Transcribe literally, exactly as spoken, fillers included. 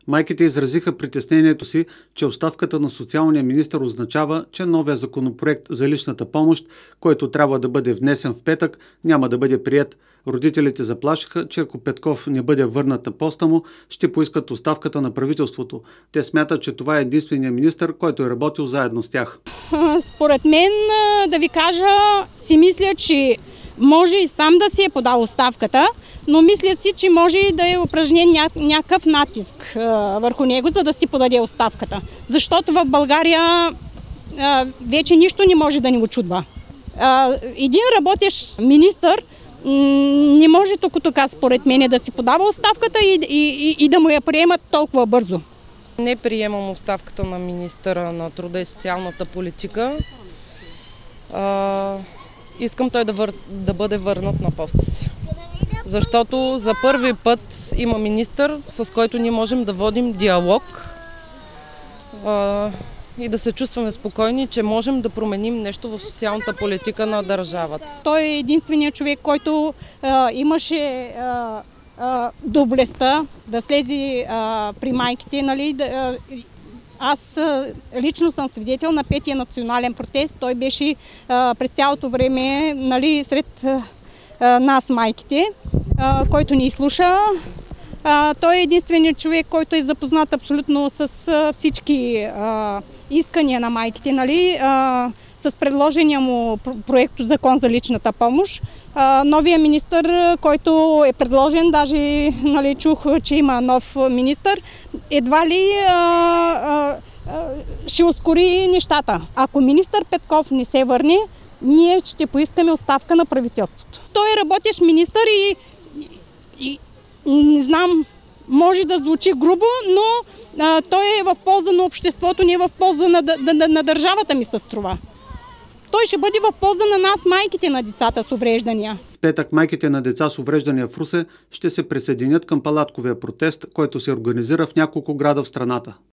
Майките изразиха притеснението си, че оставката на социалния министър означава, че новия законопроект за личната помощ, който трябва да бъде внесен в петък, няма да бъде приет. Родителите заплашиха, че ако Петков не бъде върнат на поста му, ще поискат оставката на правителството. Те смятат, че това е единственият министър, който е работил заедно с тях. Според мен, да ви кажа, си мисля, че може и сам да си е подал оставката, но мисля си, че може и да е упражнен ня... някакъв натиск а, върху него, за да си подаде оставката. Защото в България а, вече нищо не може да ни очудва. А, един работещ министър не може тук така, според мен, да си подава оставката и, и, и да му я приемат толкова бързо. Не приемам оставката на министъра на труда и социалната политика. А, искам той да, вър... да бъде върнат на поста си. Защото за първи път има министър, с който ние можем да водим диалог а, и да се чувстваме спокойни, че можем да променим нещо в социалната политика на държавата. Той е единственият човек, който а, имаше а, а, доблестта да слезе а, при майките. Нали, да, а, аз а, лично съм свидетел на петия национален протест. Той беше а, през цялото време, нали, сред а, нас майките, а, който ни слуша. А, той е единственият човек, който е запознат абсолютно с а, всички а, искания на майките, нали, а, с предложения му проекто закон за личната помощ. А, новия министър, който е предложен, даже, нали, чух, че има нов министър, едва ли а, а, а, ще ускори нещата. Ако министър Петков не се върне, ние ще поискаме оставка на правителството. Той е работещ министър и, и не знам, може да звучи грубо, но а, той е в полза на обществото, не в полза на, на, на, на държавата, ми се струва. Той ще бъде в полза на нас, майките на децата с увреждания. В петък майките на деца с увреждания в Русе ще се присъединят към палатковия протест, който се организира в няколко града в страната.